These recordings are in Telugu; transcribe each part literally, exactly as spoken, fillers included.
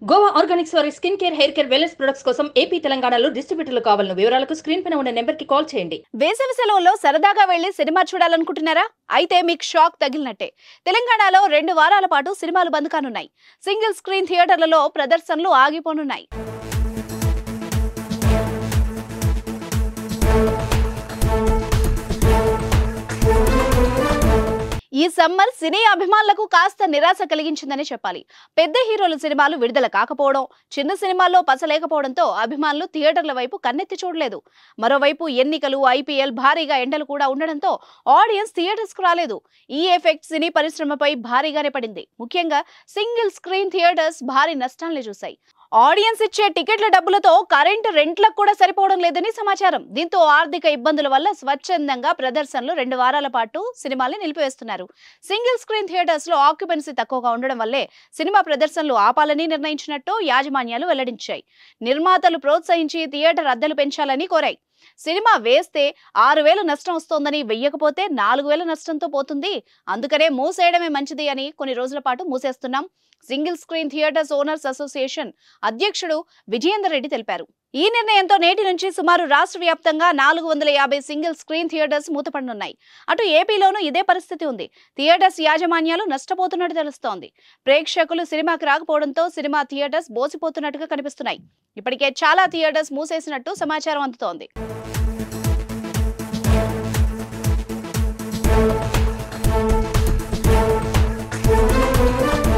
గోవా ఆర్గానిక్స్ వారి skin care, hair care, wellness products కోసం ఏపీ, తెలంగాణలో డిస్ట్రిబ్యూటర్లు కావాలను వివరాలకు స్క్రీన్ పైన ఉన్న నెంబర్ కి కాల్ చేయండి. వేసవి సెలవుల్లో సరదాగా వెళ్లి సినిమా చూడాలనుకుంటున్నారా? అయితే మీకు షాక్ తగిలినట్టే. తెలంగాణలో రెండు వారాల పాటు సినిమాలు బంద్ కానున్నాయి. సింగిల్ స్క్రీన్ థియేటర్లలో ప్రదర్శనలు ఆగిపోనున్నాయి. ఈ సమ్మర్ సినీ అభిమానులకు కాస్త నిరాశ కలిగించిందని చెప్పాలి. పెద్ద హీరోల సినిమాలు విడుదల కాకపోవడం, చిన్న సినిమాల్లో పసలేకపోవడంతో అభిమానులు థియేటర్ల వైపు కన్నెత్తి చూడలేదు. మరోవైపు ఎన్నికలు, ఐపీఎల్, భారీగా ఎండలు కూడా ఉండడంతో ఆడియన్స్ థియేటర్స్ కు రాలేదు. ఈ ఎఫెక్ట్ సినీ పరిశ్రమపై భారీగానే పడింది. ముఖ్యంగా సింగిల్ స్క్రీన్ థియేటర్స్ భారీ నష్టాలను చూశాయి. ఆడియన్స్ ఇచ్చే టికెట్ల డబ్బులతో కరెంటు రెంట్లకు కూడా సరిపోవడం లేదని సమాచారం. దీంతో ఆర్థిక ఇబ్బందుల వల్ల స్వచ్ఛందంగా ప్రదర్శనలు రెండు వారాల పాటు సినిమాల్ని నిలిపివేస్తున్నారు. సింగిల్ స్క్రీన్ థియేటర్స్ లో ఆక్యుపెన్సీ తక్కువగా ఉండడం వల్లే సినిమా ప్రదర్శనలు ఆపాలని నిర్ణయించినట్టు యాజమాన్యాలు వెల్లడించాయి. నిర్మాతలు ప్రోత్సహించి థియేటర్ అద్దెలు పెంచాలని కోరాయి. సినిమా వేస్తే ఆరు వేలు నష్టం వస్తోందని, వెయ్యకపోతే నాలుగు వేల నష్టంతో పోతుంది. అందుకనే మూసేయడమే మంచిది అని కొన్ని రోజుల పాటు మూసేస్తున్నాం. Single screen theatres owners association అధ్యక్షుడు విజయేందర్ రెడ్డి తెలిపారు. ఈ నిర్ణయంతో నేటి నుంచి సుమారు రాష్ట్ర వ్యాప్తంగా నాలుగు వందల యాభై సింగిల్ స్క్రీన్ థియేటర్స్ మూతపడనున్నాయి. అటు ఏపీలోనూ ఇదే పరిస్థితి ఉంది. థియేటర్స్ యాజమాన్యాలు నష్టపోతున్నట్టు తెలుస్తోంది. ప్రేక్షకులు సినిమాకి రాకపోవడంతో సినిమా థియేటర్స్ బోసిపోతున్నట్టుగా కనిపిస్తున్నాయి. ఇప్పటికే చాలా థియేటర్స్ మూసేసినట్టు సమాచారం అందుతోంది.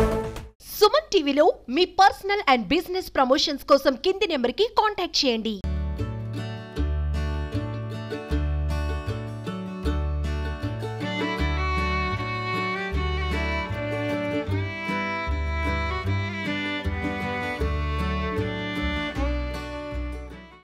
సుమన్ టీవీలో మీ పర్సనల్ అండ్ బిజినెస్ ప్రమోషన్స్ కోసం కింది నెంబర్కి కాంటాక్ట్ చేయండి.